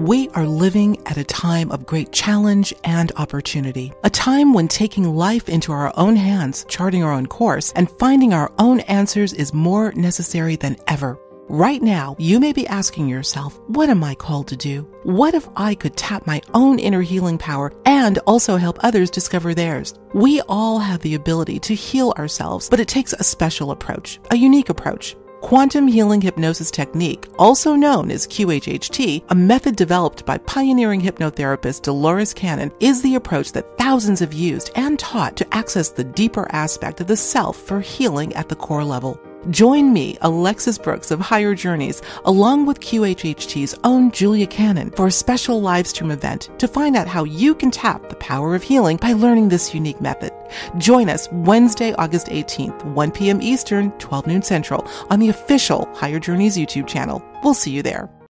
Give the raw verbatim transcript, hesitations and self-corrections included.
We are living at a time of great challenge and opportunity, a time when taking life into our own hands, charting our own course, and finding our own answers is more necessary than ever. Right now, you may be asking yourself, what am I called to do? What if I could tap my own inner healing power and also help others discover theirs? We all have the ability to heal ourselves, but it takes a special approach, a unique approach. Quantum Healing Hypnosis Technique, also known as Q H T, a method developed by pioneering hypnotherapist Dolores Cannon, is the approach that thousands have used and taught to access the deeper aspect of the self for healing at the core level. Join me, Alexis Brooks of Higher Journeys, along with Q H T's own Julia Cannon for a special Livestream event to find out how you can tap the power of healing by learning this unique method. Join us Wednesday, August eighteenth, one p.m. Eastern, twelve noon Central, on the official Higher Journeys YouTube channel. We'll see you there.